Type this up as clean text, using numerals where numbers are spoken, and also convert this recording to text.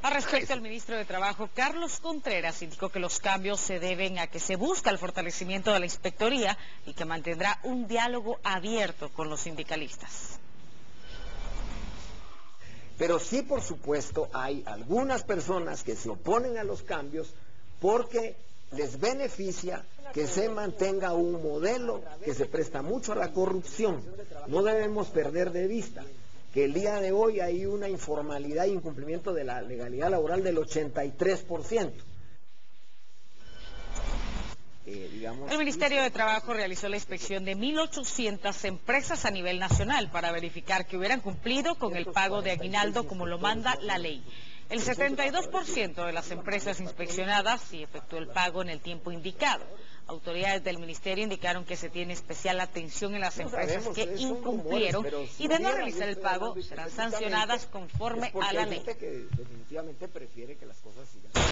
Al respecto, el ministro de Trabajo, Carlos Contreras, indicó que los cambios se deben a que se busca el fortalecimiento de la inspectoría y que mantendrá un diálogo abierto con los sindicalistas. Pero sí, por supuesto, hay algunas personas que se oponen a los cambios porque les beneficia que se mantenga un modelo que se presta mucho a la corrupción. No debemos perder de vista que el día de hoy hay una informalidad e incumplimiento de la legalidad laboral del 83%. El Ministerio de Trabajo realizó la inspección de 1.800 empresas a nivel nacional para verificar que hubieran cumplido con el pago de aguinaldo como lo manda la ley. El 72% de las empresas inspeccionadas sí efectuó el pago en el tiempo indicado. Autoridades del Ministerio indicaron que se tiene especial atención en las empresas que incumplieron y de no realizar el pago serán sancionadas conforme a la ley.